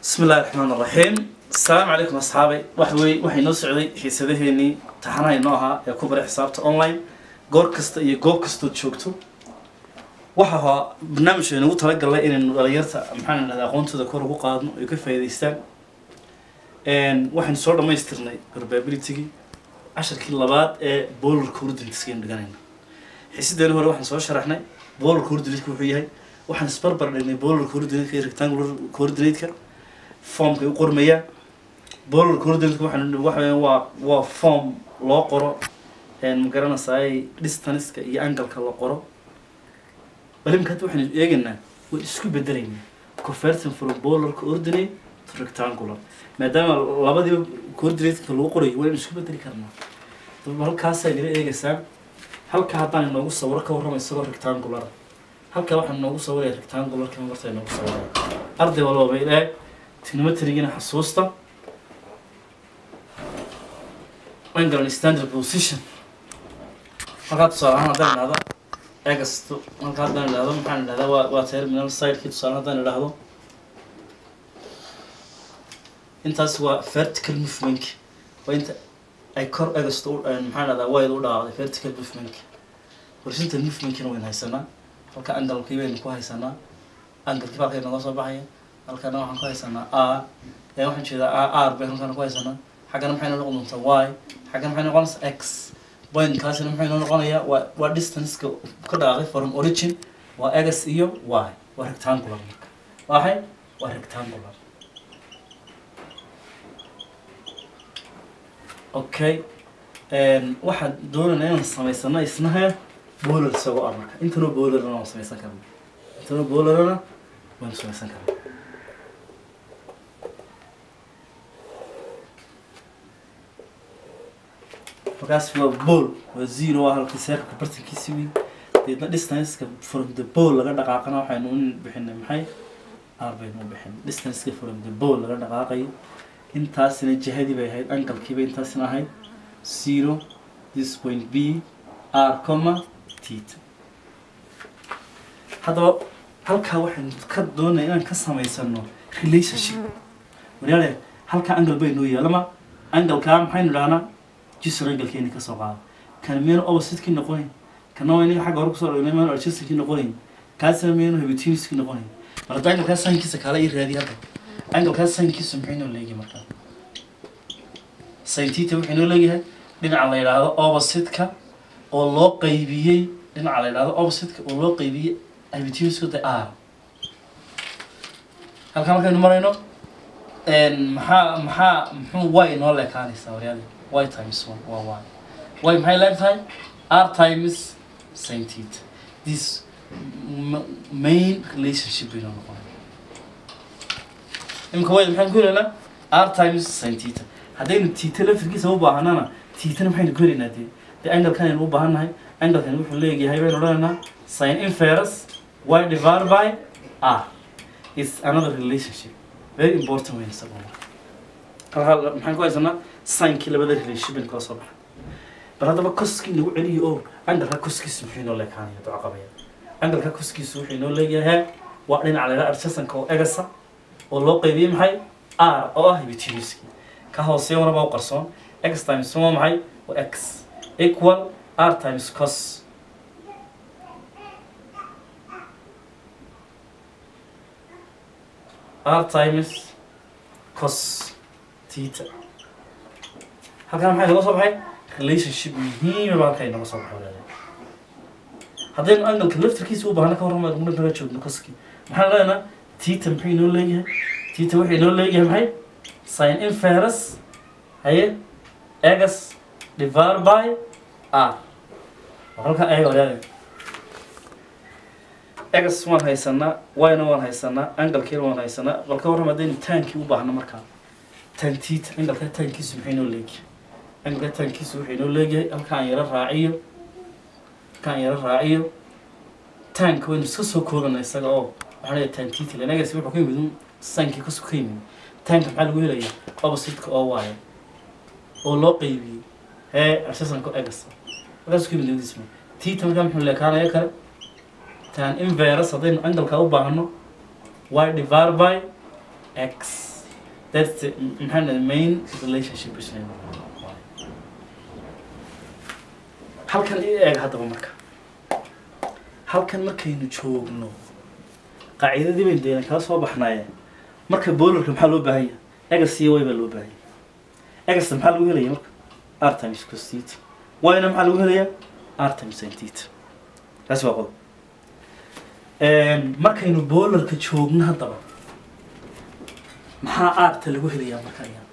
بسم الله الرحمن الرحيم. السلام عليكم أصحابي. waxay noo socday xiisadaheeni taxanaynoo ahaa ee ku baray xisaabta online goor kasta iyo goob kasta joogto. waxa ahaa barnaamijkeenu ugu talagalay inaynu dhalinyarta maxaan idhahdaa aqoontooda kor ugu qaadno ay ka faa'iideystaan. waxaan soo dhamaystirnay probability-gi casharkii labaad ee polar coordinates-ka dhiganayna. xiisadeena hore waxaan soo sharaxnay polar coordinate-ku wuxuu yahay. waxaan isbarbar dhignay polar coordinate-ka iyo rectangular coordinate-ka form كي يقول مياه بول كوردينيت waa form loo qoro magaranaysaa distance ka iyo angle ka loo qoro balimka waxaan eegaynaa way isku bedelaynaa converting from polar coordinate to rectangular maadaama labadii coordinate ka loo qoray way isku bedeli karnaa halkaas ay eegaysaa halka haddaan inoogu sawiro ka warramayso rectangular halka waxaan inoogu sawiray rectangular ka martay inoogu sawiray arday walba bay leeyahay trigonometry حصوصته angle standard position فقط صراحة هذا اجست هذا هذا محل هذا وتيرمينال سايد كده صراحة هذا انت سوا vertical movement وانت اي كور اجست محل هذا وايد ولا vertical movement ورسنت movement كانوا وين هيسنا فك angle كيبين كوا هيسنا angle كيف كان نقص بحيه halkana waxaan ku haysanaa a ee waxaan jeedaa r bay halkana ku haysanaa xagana maxay noqon doontaa y xagana maxay noqonaysaa x point kaasina maxay noqonayaa waa distance ka dhaqay from origin waa x iyo y waa rectangular marka waa rectangular okay waxaan doonaynaa inaan samaysano isnaha polar isagoo ah marka intana polarna waan samaysan karnaa intana polarna waan samaysan karnaa فكاس في بول وزيرو واحد كسر كبرت كيسوي تيجي distance from the ball لقى دقائقنا وحنون بحنا محي 40 بحنا distance from the ball لقى دقائق انت سنة جهدي بهاي أنكل كيف انت سنة هاي 0 this point B R comma theta هذا هالكا واحد كدونا إن كسمة يسمونه relationship وليله هالكا أنكل بينه ويا لما أنكل كام حين رانا جسر رجل كيني كسوقا كان مين أول ست كي نقولين كان نوعين حاجة أروح صار ولا مين أرشيس كي نقولين كاسر مين هو بتينس كي نقولين مرة أنجل كاس سين كيس كلا يرادي هذا أنجل كاس سين كيس محينه اللي يجي مكان سين تيتو محينه اللي يجي لين على هذا أول ست كا الله قيبيه لين على هذا أول ست كا الله قيبيه هو بتينس كده هل كان مكان مرينه إن محا واي نولا كان يسوي هذا y times 1 or y maxay leedahay r times sin theta this main relationship bayna noqonay imka way maxaan ku leeyahay r times sin theta hadaynu theta laftirkiisa u baahanana theta maxaynu ku leeyahay de angle kan aynu u baahanahay angle kan wuxuu leeyahay baynu odhanaynaa sin inverse y divided by r is another relationship very important way sababta hal maxaan ku haysanaa sin kii labada relationship in kala soo baxay bal hadaba coski lagu celiyo oo angle coskiisu wuxuu inoo leekaanayo doo qabaya angle coskiisu wuxuu inoo leeyahay waa dhinaca laga arsasanka oo egasa oo loo qaybiyay maxay r oo ah hypotenuse ka hooseeyana baa u qarsoon x times waa maxay waa x equal r times cos r times cos theta halkan maxay laga soo baxay relationship muhiim ah halkan laga soo baxay hadeen angle laftirkiisa u baahan ka warramay ugu naga joogno koski maxaa leeyahay theta maxay noo leeyahay theta waxay noo leeyahay maxay sin inverse haye x divided by r halka ay wadaad x waan haysanaa y na waan haysanaa angle kii waan haysanaa bal ka warramay hadeen tankii u baahan markaa tan theta angle tankiisu maxay noo leeyahay angle tankiisu wuxuu inoo leeyahay halkaan yara raaciyo tank waynu iska soo koobana isaga oo waxaa leeyahay tan theta lenagas wuxuu ka yimid sankii ka soo yimid tanka maxaa lagu helayaa opposite-ka oo waaye oo loo qaybiyey hee arsasanka egas markaas ku yimid labadiisma theta markaa muxuu leekaanaya kale tan inverse haddaynu angle-ka u baahno y divided by x That's the main relationship between y. halkan eeg hadaba marka halkan markaynu joogno qaacidadii bay deelan kala soo baxnaayeen marka boolarka maxaa loo baahan yahay x iyo y baa loo baahan yahay x maxaa lagu helayaa marka r times cos theta y na maxaa lagu helayaa r times sin theta taas waa qodob markaynu boolarka joogno hadaba maxaa r ta lagu helayaa marka ayaan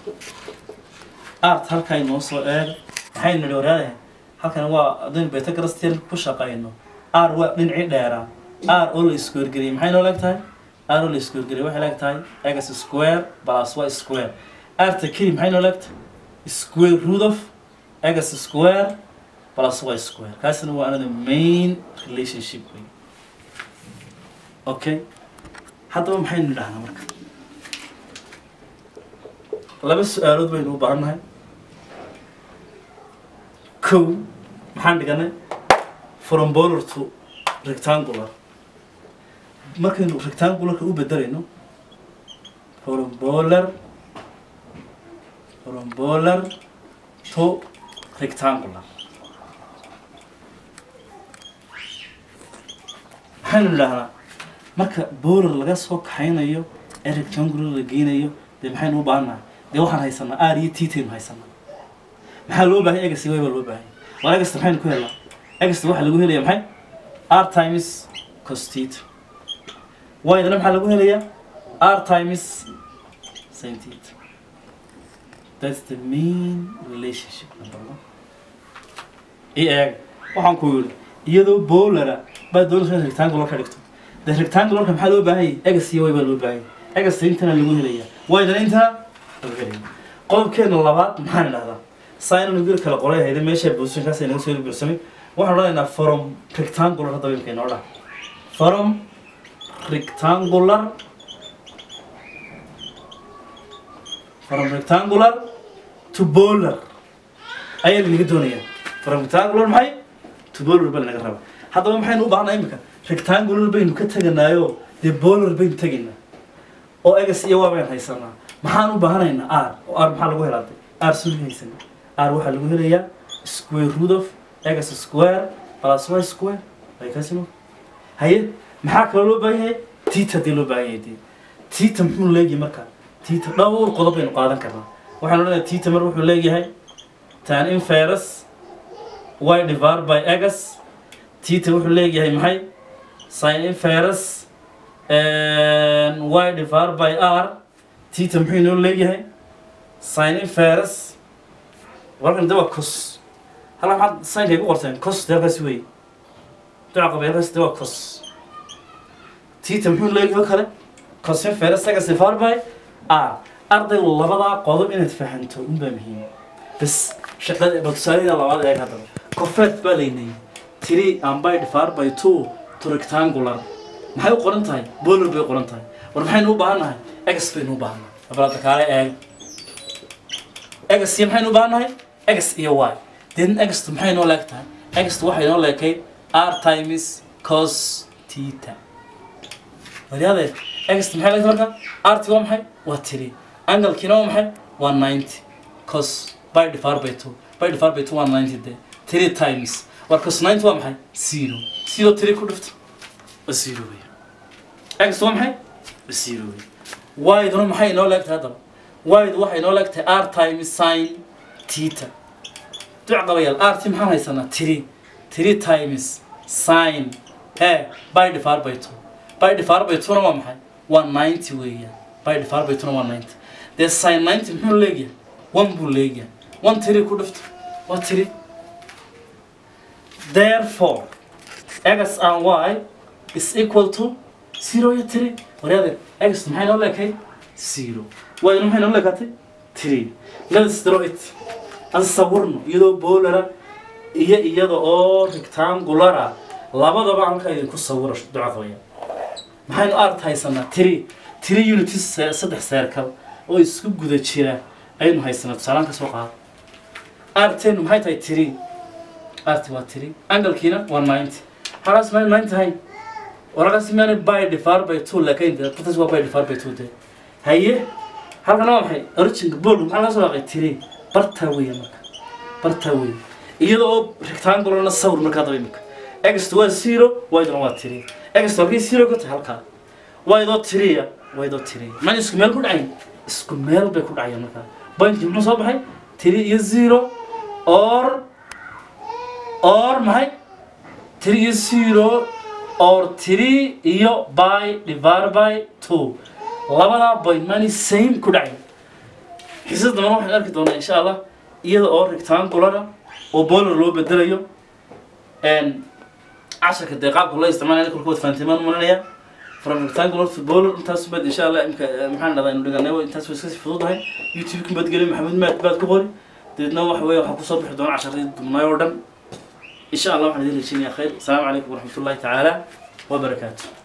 r ta halka ay noo soo eeg maxaynu nidhi waraadahay halkan waa adin Pythagoras theorem ku shaqayno r waa dhinci dheera r oo la isku wargeliyay maxay noo leegtahay r oo la isku wargeliyay waxay leegtahay x square plus y square r ta kii maxay noo leegtahay square root of x square plus y square kaasina waa another main relationship way okay hadaba maxaynu dhahnaa marka laba su'aalood baynu u baahannahay kow maxaan dhiganay from polar to rectangular markaynu rectangularka u bedelayno from polar to rectangular maxaynu dhahnaa marka polar laga soo kaxaynayo ee rectangular la geynayo dee maxaynu u baahannahay dee waxaan haysanaa r iyo theta aynu haysanaa maxaa loo baahay x iyo y baa loo baahay waa x maxaynu ku helnaa x waxaa lagu helayaa maxay r times cos theta y dana maxaa lagu helayaa r times sin theta that's the main relationship number 1 eeg waxaan ku yiri iyadoo polara baa doonaysa rectangular ka dhigto the rectangular ka maxaa loo baahay x iyo y baa loo baahay x intana lagu helayaa y dana intana lagu helayaa qodobkeena labaad maxaan idhahdaa sign nugu kala qoray hayda meesha position kaas aynu soo buuxsamay waxaan odhanaynaa from rectangular hadaba imkeen oo dhan from rectangular to polar ayaa laga doonayaa from rectangular maxay to polar baa laga rabaa hadaba maxaynu u baahnaa imika rectangular baynu ka taganaayo dee polar baynu tagaynaa oo x iyo y baynu haysanaa maxaan u baahanaynaa r oo r maxaa lagu helaa r soo haysanaa r waxaa lagu helayaa square root of x square plus y square ay kaasino haye maxaa kale loo baahan yahay theta dee loo baahan yahay theta muxuu leeyahay marka theta dhowr qodob aynu qaadan karnaa waxaan odhanayaa theta mar wuxuu leeyahay tan inverse y divided by x theta wuxuu leeyahay maxay sin inverse y divided by r theta muxuu inoo leeyahay sin inverse warkan dawa cos hala maxaad sinkay ku qorteen cos deeqaasi wey duca qabeelkaas dawa cos theta muxuu leeyahay kale cos inverse x divided by r ardaygu labadaa qodob inaad fahanto unbaa muhiim bas shaqada tusaalaheeda labaad eeg haddaba cofet baa laynayay 3 and by divided by 2 to rectangular maxay u qoran tahay polar bay qoran tahay war maxaynu u baahannahay x baynu u baahannahay abalada kaale eeg x iyo maxaynu u baahannahay x iyo y then x maxay noo leegtahay x waxay noo leekay r times cos theta wariyaade x maxay leegtahay marka r ti waa maxay waa 3 angle-kiina waa maxay waa 90 cos by divided by 2 by divided by 2 waa 90 de 3 times war cos 90 waa maxay 0 0 3 ku dhifto waa 0 weey x waa maxay waa 0 weey y dana maxay noo leegtahay hadaba y waxay noo leegtahay r times sin theta duc qabayal r ti maxaan haysanaa 3 times sin by divided by 2 by divided by 2 na waa maxay waa 90 weeyaan by divided by 2 na waa 90 de sin 90 muxuu leeyahay 1 buu leeyahay 1 3 ku dhifto waa 3 therefore x and y is equal to 0 iyo 3 wariyaade x maxay noo leekay 0 y maxay noo leekatay 3 let's draw it asawirno iyadoo polar iyo iyada oo rectangular labadaba aan ka idinku sawiro duca qoya maxaynu art haysanaa 3 units saddex circle oo isku guda jira aynu haysanaa tusaalaan ka soo qaad r10 maxay tahay 3 rt waa 3 angle-kiina waa 90 halaas ma 90 tahay waraqasi maana by divided by 2 laakiin dadkaas waa by divided by 2 de haye halkana waa maxay origin bool maxaa laga soo waaqay tiri barta weeye marka barta weeye iyadoo rectangle na sawir marka daba imika x waa 0 y waa tiri x halkii 0 ka tahay halka y doo tiriya y doo tiriya man isku meel ku dhacay isku meel bay ku dhacayaan marka point muxuu soo baxay 3 iyo 0 or maxay 3 iyo 0 or 3 iyo by divided by 2 labada point mani same ku dhacay xisada man waxaan arki doonaa insha Allah iyada oo rectangle oo boolar loo bedelayo عشرة دقائق والله استعملنا كل كود فانتمان منايا from rectangular to ball انتاس بد إن شاء الله محمد هذا نقول لنا انتاس وسكسي في فضوضها يوتيوب كم بتقولي محمد ما بعد كقول تدنا وحوي وحكوا صبح دون 10 دقائق من يوردن إن شاء الله وحنا ندير شيء يا خير السلام عليكم ورحمة الله تعالى وبركاته